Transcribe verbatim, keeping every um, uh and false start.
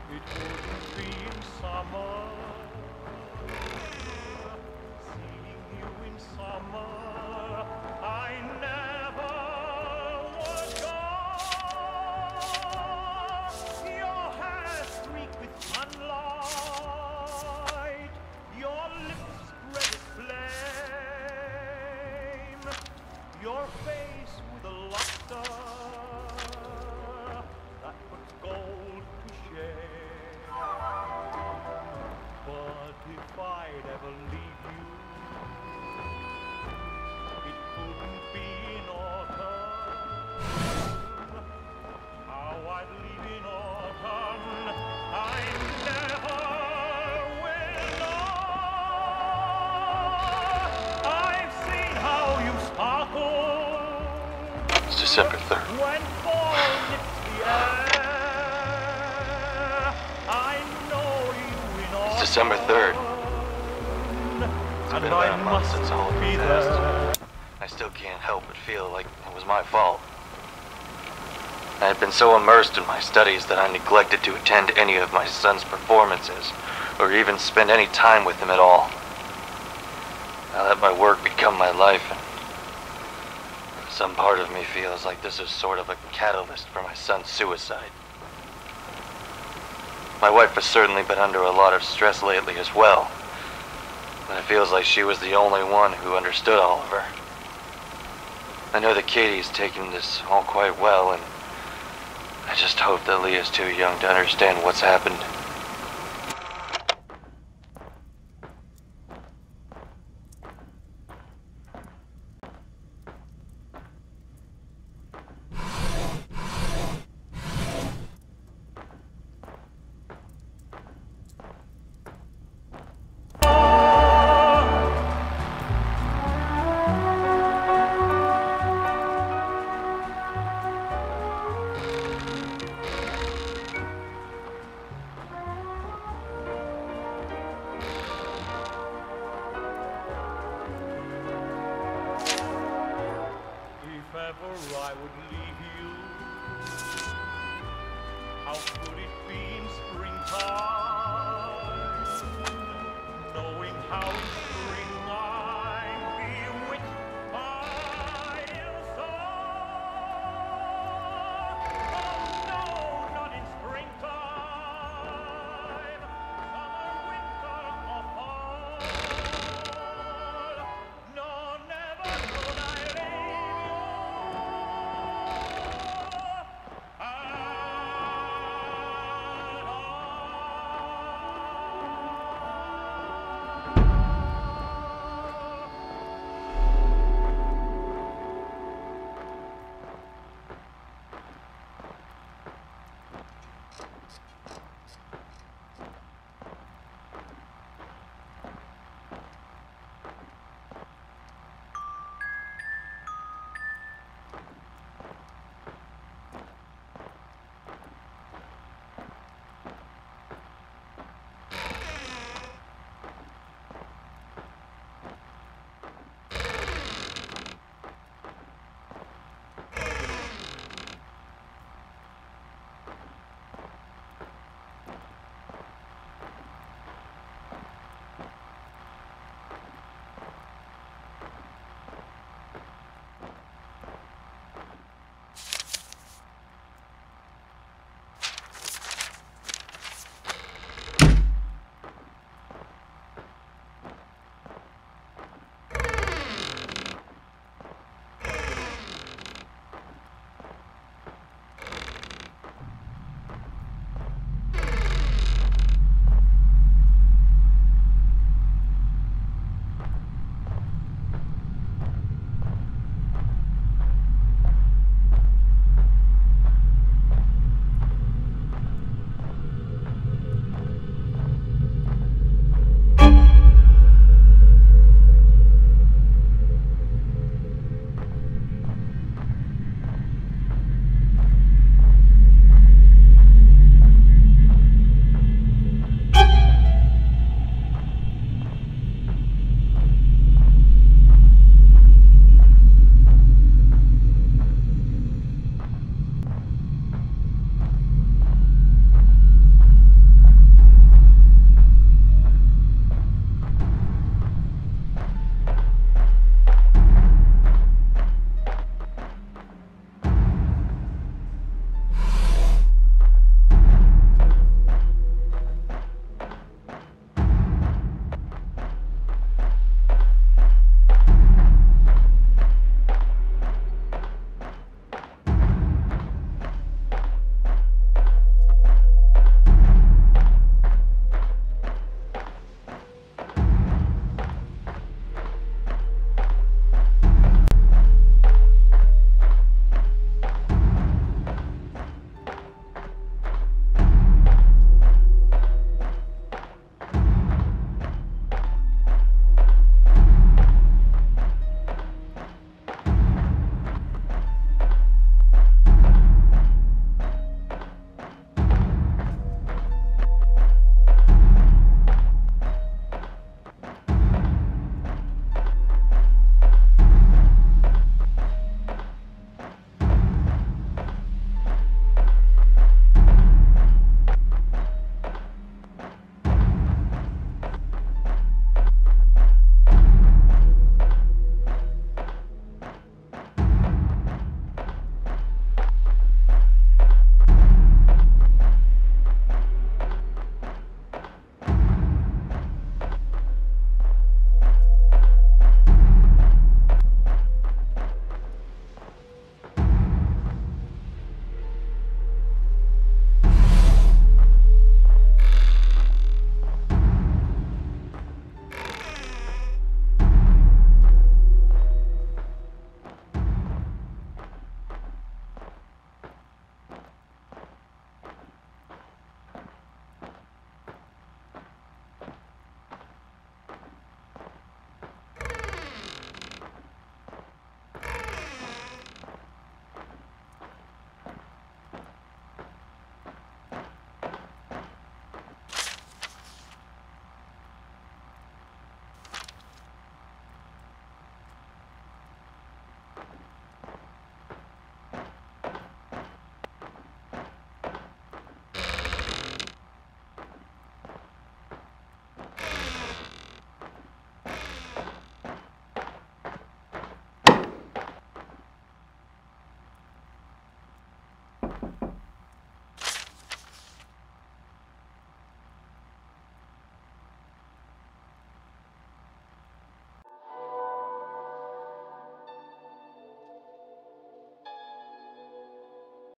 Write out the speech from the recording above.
It wouldn't be in summer, seeing you in summer. I never would go. Your hair streaked with sunlight, your lips red as flame, your face with a luster that puts gold to shame. But if I'd ever leave you, it couldn't be in autumn. How I'd leave in autumn, I never will know. I've seen how you sparkle. It's December third. When fall hits the air, I know you in autumn. It's December third. It's been about a month since all of it passed. I still can't help but feel like it was my fault. I had been so immersed in my studies that I neglected to attend any of my son's performances, or even spend any time with him at all. I let my work become my life, and some part of me feels like this is sort of a catalyst for my son's suicide. My wife has certainly been under a lot of stress lately as well, but it feels like she was the only one who understood Oliver. I know that Katie's taking this all quite well, and I just hope that Leah's too young to understand what's happened. If ever I would leave